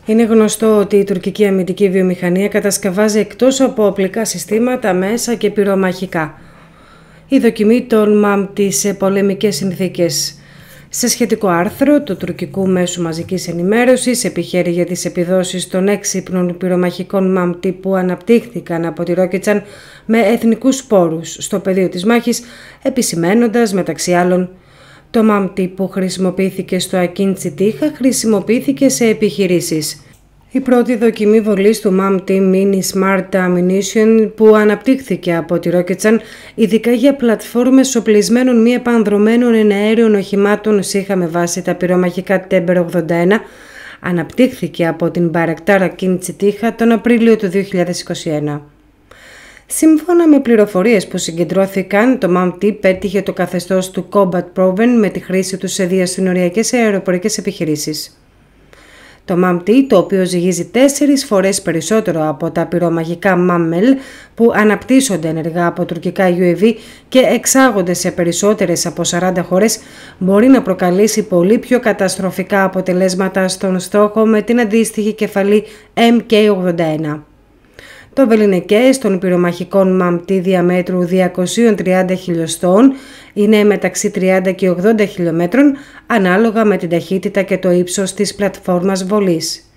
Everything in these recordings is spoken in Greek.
Είναι γνωστό ότι η τουρκική αμυντική βιομηχανία κατασκευάζει εκτός από οπλικά συστήματα, μέσα και πυρομαχικά. Η δοκιμή των ΜΑΜΤΗ σε πολεμικές συνθήκες. Σε σχετικό άρθρο του τουρκικού μέσου μαζικής ενημέρωσης επιχαίρει για τις επιδόσεις των έξυπνων πυρομαχικών ΜΑΜΤΗ που αναπτύχθηκαν από τη Ρόκετσαν με εθνικούς πόρους στο πεδίο της μάχης, επισημένοντας μεταξύ άλλων: το ΜΑΜΤΗ που χρησιμοποιήθηκε στο Ακίντσι Τίχα χρησιμοποιήθηκε σε επιχειρήσεις. Η πρώτη δοκιμή βολής του ΜΑΜΤΗ Mini Smart Ammunition που αναπτύχθηκε από τη Ρόκετσαν ειδικά για πλατφόρμες οπλισμένων μη επανδρωμένων εναέριων οχημάτων ΣΥΧΑ με βάση τα πυρομαχικά Temper 81 αναπτύχθηκε από την Bayraktar Ακίντσι Τίχα τον Απρίλιο του 2021. Σύμφωνα με πληροφορίες που συγκεντρώθηκαν, το ΜΑΜΤΗ πέτυχε το καθεστώς του Combat Proven με τη χρήση του σε διασυνοριακές αεροπορικές επιχειρήσεις. Το ΜΑΜΤΗ, το οποίο ζυγίζει 4 φορές περισσότερο από τα πυρομαχικά ΜΑΜΜΕΛ που αναπτύσσονται ενεργά από τουρκικά UAV και εξάγονται σε περισσότερες από 40 χώρες, μπορεί να προκαλέσει πολύ πιο καταστροφικά αποτελέσματα στον στόχο με την αντίστοιχη κεφαλή MK81. Το βεληνικές των πυρομαχικών ΜΑΜΤΗ διαμέτρου 230 χιλιοστών είναι μεταξύ 30 και 80 χιλιόμετρων ανάλογα με την ταχύτητα και το ύψος της πλατφόρμας βολής.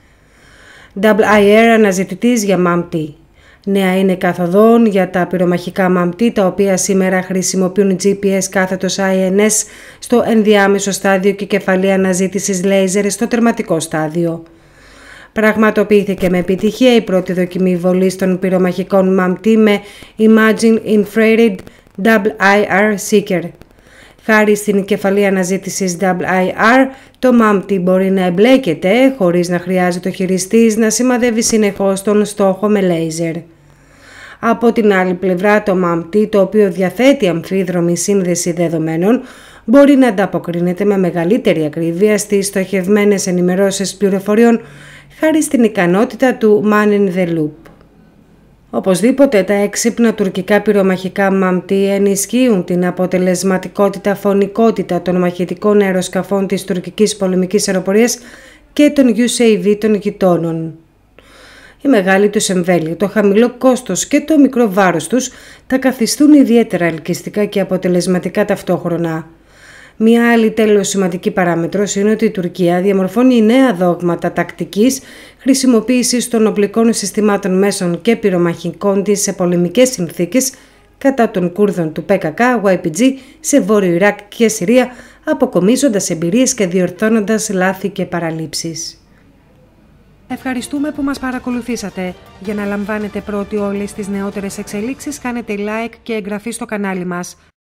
IR αναζητητής για ΜΑΜΤΗ. Νέα είναι καθοδόν για τα πυρομαχικά ΜΑΜΤΗ, τα οποία σήμερα χρησιμοποιούν GPS κάθετος INS στο ενδιάμεσο στάδιο και κεφαλή αναζήτησης λέιζερ στο τερματικό στάδιο. Πραγματοποιήθηκε με επιτυχία η πρώτη δοκιμή βολής των πυρομαχικών ΜΑΜΤΗ με Imaging Infrared IR Seeker. Χάρη στην κεφαλή αναζήτησης IR, το ΜΑΜΤΗ μπορεί να εμπλέκεται χωρίς να χρειάζεται ο χειριστής να σημαδεύει συνεχώς τον στόχο με λέιζερ. Από την άλλη πλευρά, το ΜΑΜΤΗ, το οποίο διαθέτει αμφίδρομη σύνδεση δεδομένων, μπορεί να ανταποκρίνεται με μεγαλύτερη ακρίβεια στις στοχευμένες ενημερώσεις πληροφοριών χάρη στην ικανότητα του Man in the Loop. Οπωσδήποτε τα έξυπνα τουρκικά πυρομαχικά ΜΑΜΤΗ ενισχύουν την αποτελεσματικότητα φωνικότητα των μαχητικών αεροσκαφών της τουρκικής πολεμικής αεροπορίας και των UAV των γειτόνων. Η μεγάλη τους εμβέλεια, το χαμηλό κόστος και το μικρό βάρος τους τα καθιστούν ιδιαίτερα ελκυστικά και αποτελεσματικά ταυτόχρονα. Μια άλλη τέλος σημαντική παράμετρος είναι ότι η Τουρκία διαμορφώνει νέα δόγματα τακτικής χρησιμοποίησης των οπλικών συστημάτων μέσων και πυρομαχικών της σε πολεμικές συνθήκες κατά των Κούρδων του PKK, YPG σε Βόρειο Ιράκ και Συρία, αποκομίζοντας εμπειρίες και διορθώνοντας λάθη και παραλήψεις. Ευχαριστούμε που μας παρακολουθήσατε. Για να λαμβάνετε πρώτοι όλες τις νεότερες εξελίξεις, κάνετε like και εγγραφή στο κανάλι μας.